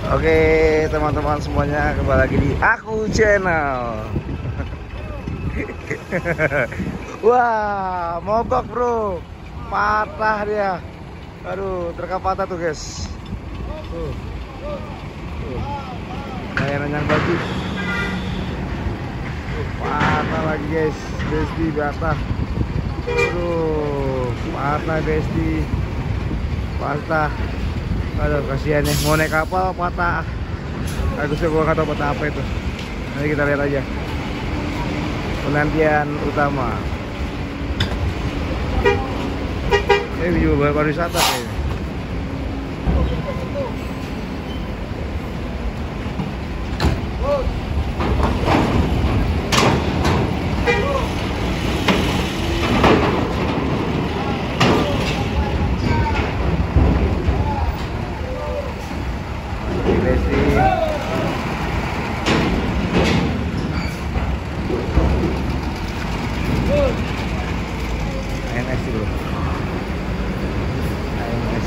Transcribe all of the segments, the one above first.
Oke teman-teman semuanya, kembali lagi di Aku Channel. Wah, mogok bro, patah dia. Aduh, terekam patah tuh guys. Layanan yang bagus. Patah lagi guys, Besti patah. Aduh, patah Besti, patah. Aduh, kasihan ya, mau naik kapal patah. Agusnya gua nggak tahu patah apa itu. Nanti kita lihat aja penantian utama. Ini juga pariwisata kayaknya. AMS dulu. AMS.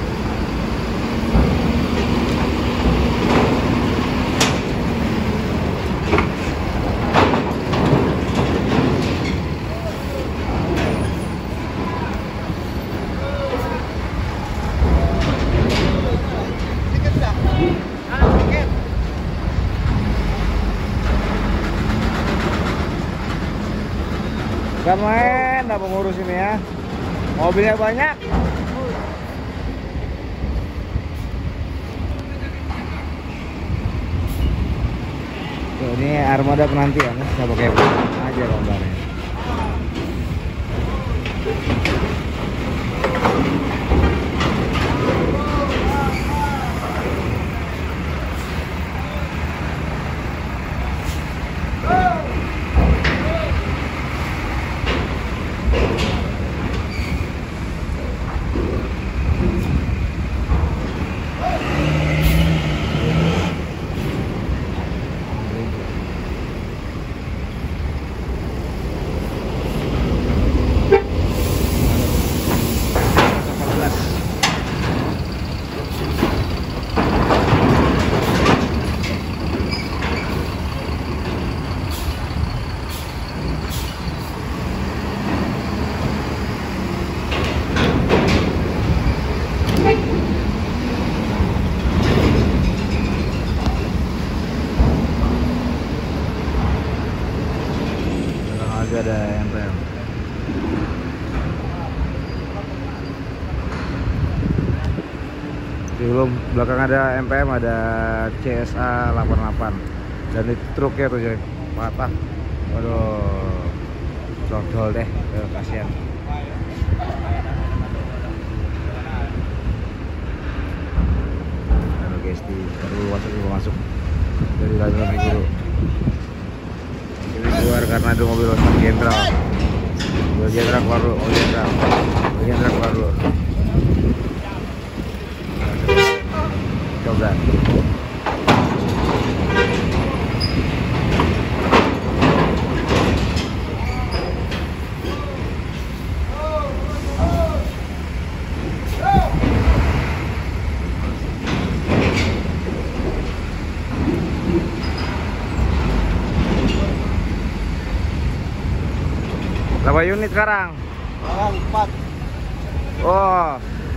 Gak main, apa ngurus ini ya. Mobilnya banyak. Tuh, ini armada penantian, saya pakai aja gambarnya. Ada MPM. Di belakang ada MPM, ada CSA 88 dan itu truknya tuh coy, patah. Waduh, codol deh, kasihan. Halo guys, baru masuk dari dalam dulu. Ini keluar karena ada mobil jenderal. Mobil jenderal keluar dulu, mobil jenderal keluar dulu. Coba. Berapa unit sekarang? Sekarang 4. Oh.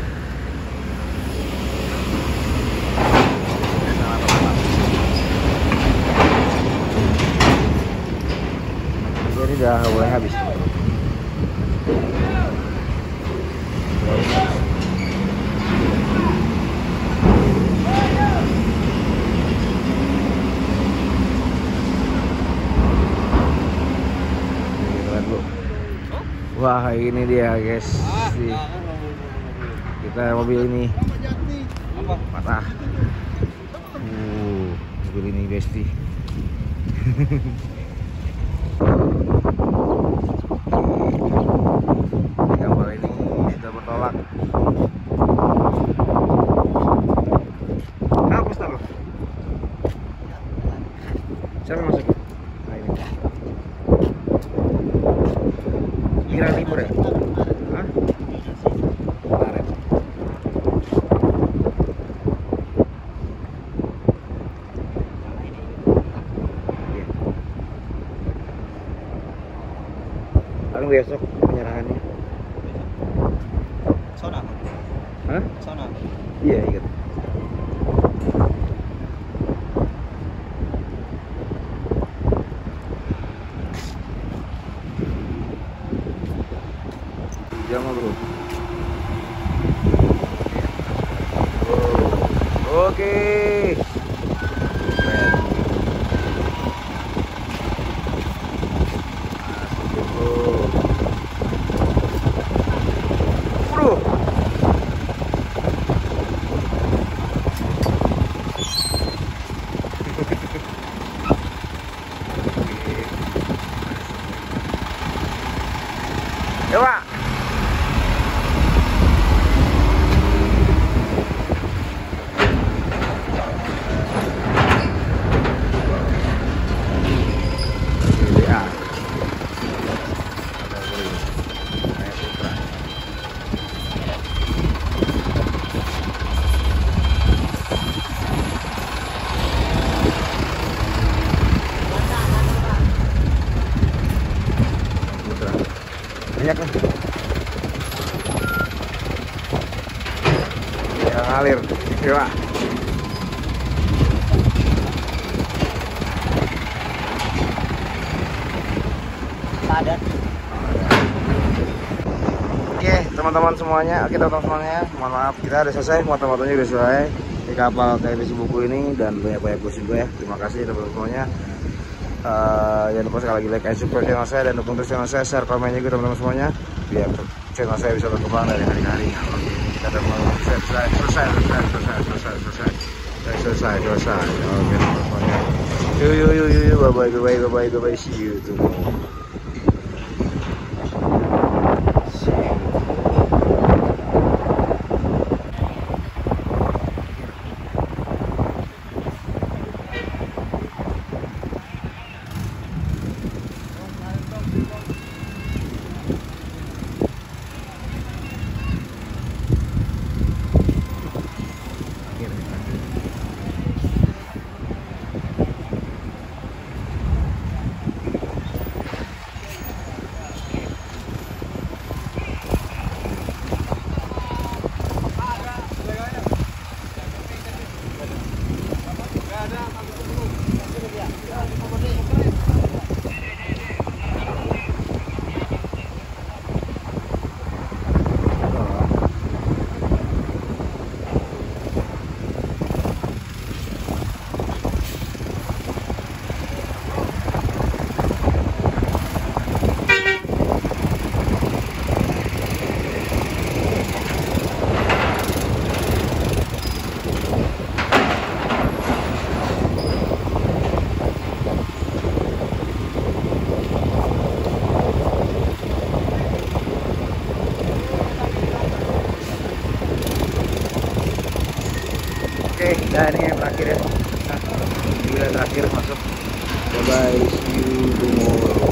Jadi udah mulai habis. Wah, ini dia guys. Kita mobil ini patah. Mobil ini Besti. Kapal ini sudah bertolak. Hapus dulu. Siapa masuk? Nah, ini. Kira libur ya? Hah? Kemarin. paling besok penyerahannya. Sona. Hah? Sona. Iya, ingat. Jam bro. Oh, oke. Keren. Masuk bro. Bro. Ya Pak. Banyak nih ya, ngalir ya. Padat. Oke teman-teman semuanya, kita teman semuanya, mohon maaf kita udah selesai, moto-motonya udah selesai di kapal teknisi buku ini dan banyak-banyak bos juga ya. Terima kasih teman-teman semuanya. Jangan lupa sekali lagi like and subscribe channel saya dan dukung terus channel saya, share komen juga teman-teman semuanya biar channel saya bisa berkembang dari hari-hari. Oke, kita udah selesai. Oke teman-teman semuanya, yuk, bye bye, see you tomorrow. Oke, nah ini yang terakhir ya. Nah, ini yang terakhir masuk. Bye bye, see you tomorrow.